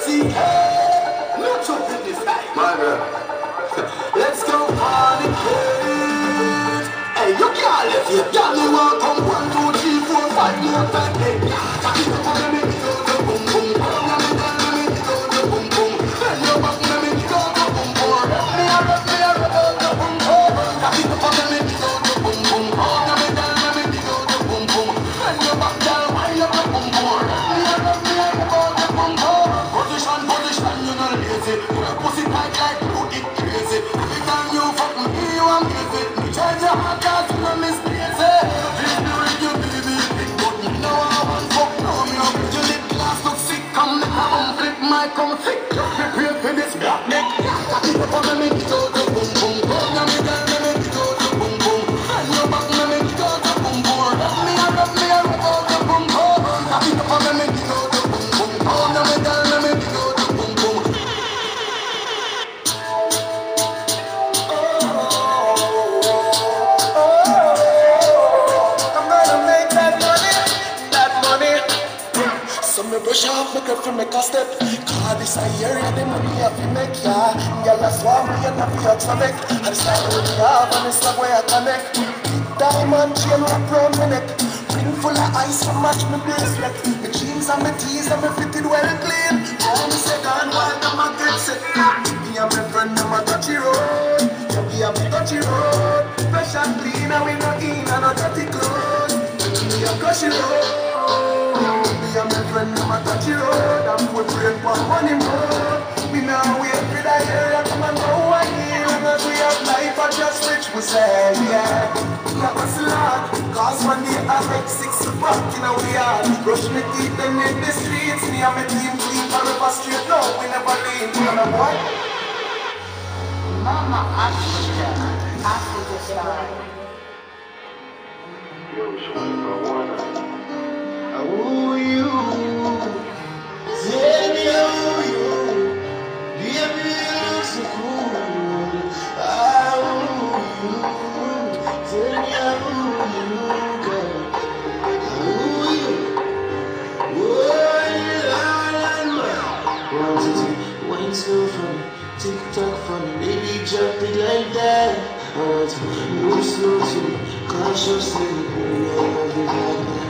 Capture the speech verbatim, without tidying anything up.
C K. Not your business, my girl. Let's go on the kid. Hey, you can't let your daddy walk on one, two, three, four, five more time. Hey, take it up on me, go to boom boom. Let me tell me, go to boom boom. Bend your back, let me go to boom boom. Me a rock, me a rock, go to boom boom. Take it up on me, go to boom boom. Let me tell me, go to boom boom. Bend your back, down, wind up the boom boom. Me a rock, me a rock, go to boom boom. Position, position, you know lazy. Pussy tight like you it crazy. Every time you fuck me, you am busy. Me change your heart, cause you know miss crazy. Feel me with you, baby, big but me know I want fuck. No, me no bring your lip glass, look sick. Come me have them flip my come sick. Just prepare for this black neck. Take it up on me, me go to boom boom. Now me tell me, me go to boom boom. And your back, me me go to boom boom. Me a rub, me a rub out the boom boom. Take it up on me, me go to boom boom. Now me tell me, me go to boom boom. So me brush off my grip from make a step. Cause this a area the money have to make, yeah. Girl a swarm me and a fear to make. And it's like what we have and it's like where I connect. Diamond chain wrap round my neck. Ring full of ice to match my bracelet. My jeans and my tees and me fitted well clean. Oh me say gone wild and my get set. Me and my friend them a touchy road. Yeah we a me touchy road. Fresh and clean and we no in and no dirty clothes. Me a cushy road. Me and my friend, I'm a touchy road. I'm full break for money road. Me now wait for the area, come and go one year. And as we have life, I just rich, we say, yeah. We have a slot, cause one day I make six o'clock in a way hard. Brush me teeth, then in the streets. Me and my team clean forever straight. No, we never leave, you know what? Mama Africa, Africa style. Yo, shorty, bro, wanna? Ooh, you, tell me who you, baby, you look so cool. Ah, ooh, you, tell me who you, girl. Ooh, you, oh, you, one, two, three, wine slow for me, tick tock for me, baby, drop it like that. I want to move slow to me, cautiously, I love it like that.